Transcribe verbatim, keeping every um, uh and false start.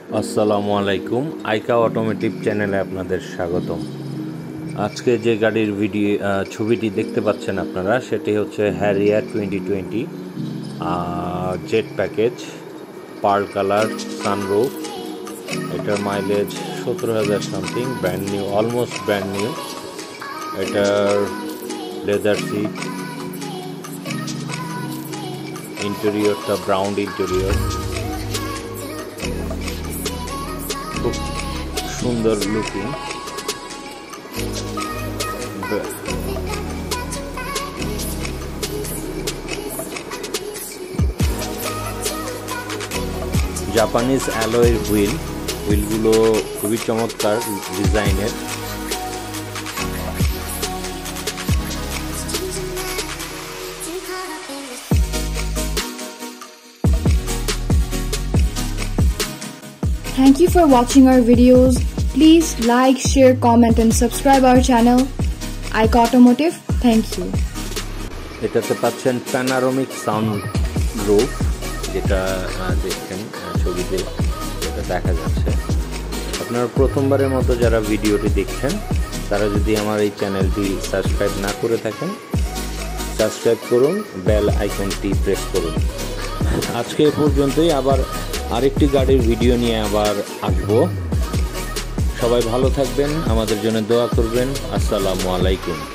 আসসালামু আলাইকুম আইকা অটোমোটিভ চ্যানেলে আপনাদের স্বাগতম। আজকে যে গাড়ির ভিডিও ছবিটি দেখতে পাচ্ছেন আপনারা সেটি হচ্ছে Harrier twenty twenty Z package, pearl colour, sunroof. এটার মাইলেজ সতেরো হাজার something, brand new, almost brand new. এটার লেদার সিট, ইন্টেরিয়রটা ব্রাউন ইন্টেরিয়র, খুব সুন্দর লুকিং। জাপানিজ অ্যালয়ের হুইল, হুইলগুলো খুবই চমৎকার ডিজাইনের। Thank you for watching our videos. Please like, share, comment and subscribe our channel. AiKa Automotive. Thank you. এটাতে পাচ্ছেন প্যানারোমিক সাউন্ড রুফ, যেটা দেখছেন ছবিতে যেটা দেখা যাচ্ছে। আপনারা প্রথমবারের মতো যারা ভিডিওটি দেখছেন তারা যদি আমার এই চ্যানেলটি সাবস্ক্রাইব না করে থাকেন, সাবস্ক্রাইব করুন, বেল আইকনটি প্রেস করুন। আজকে এ পর্যন্তই, আবার আরেকটি গাড়ির ভিডিও নিয়ে আবার আসবো। সবাই ভালো থাকবেন, আমাদের জন্য দোয়া করবেন। আসসালামু আলাইকুম।